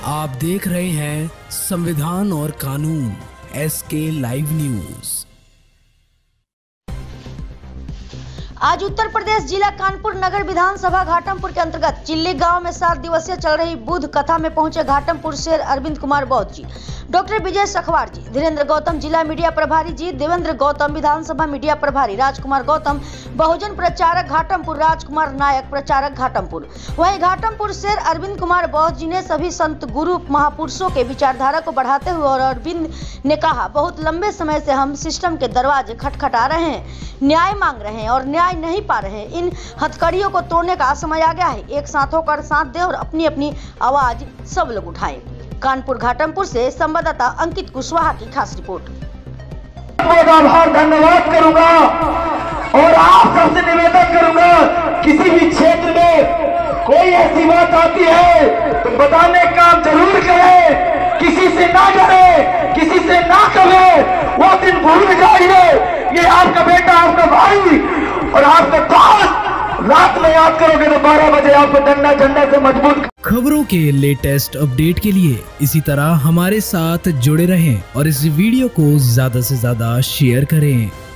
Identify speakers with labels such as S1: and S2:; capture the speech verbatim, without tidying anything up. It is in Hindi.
S1: आप देख रहे हैं संविधान और कानून एस के लाइव न्यूज।
S2: आज उत्तर प्रदेश जिला कानपुर नगर विधानसभा घाटमपुर के अंतर्गत चिल्ली गांव में सात दिवसीय चल रही बुध कथा में पहुंचे घाटमपुर शेर अरविंद कुमार बौद्ध जी, डॉक्टर विजय सखवार जी, धीरेन्द्र गौतम जिला मीडिया प्रभारी जी, देवेंद्र गौतम विधानसभा मीडिया प्रभारी, राजकुमार गौतम बहुजन प्रचारक घाटमपुर, राजकुमार नायक प्रचारक घाटमपुर। वहीं घाटमपुर शेर अरविंद कुमार बौद्ध जी ने सभी संत गुरु महापुरुषों के विचारधारा को बढ़ाते हुए और अरविंद ने कहा, बहुत लंबे समय से हम सिस्टम के दरवाजे खटखटा रहे हैं, न्याय मांग रहे हैं और न्याय नहीं पा रहे हैं। इन हथकड़ियों को तोड़ने का समय आ गया है। एक साथ होकर साथ दे और अपनी अपनी आवाज सब लोग उठाएं। कानपुर घाटमपुर से संवाददाता अंकित कुशवाहा की खास रिपोर्ट।
S3: आभार धन्यवाद करूंगा और आप सबसे निवेदन करूंगा, किसी भी क्षेत्र में कोई ऐसी बात आती है तो बताने का काम जरूर करें, किसी से ना डरे, किसी से ना कहे, वो दिन भूल जाइए। ये आपका बेटा, आपका भाई और आपका दोस्त रात में याद करोगे तो बारह बजे आपको डंडा झंडा से मजबूत।
S1: खबरों के लेटेस्ट अपडेट के लिए इसी तरह हमारे साथ जुड़े रहें और इस वीडियो को ज्यादा से ज्यादा शेयर करें।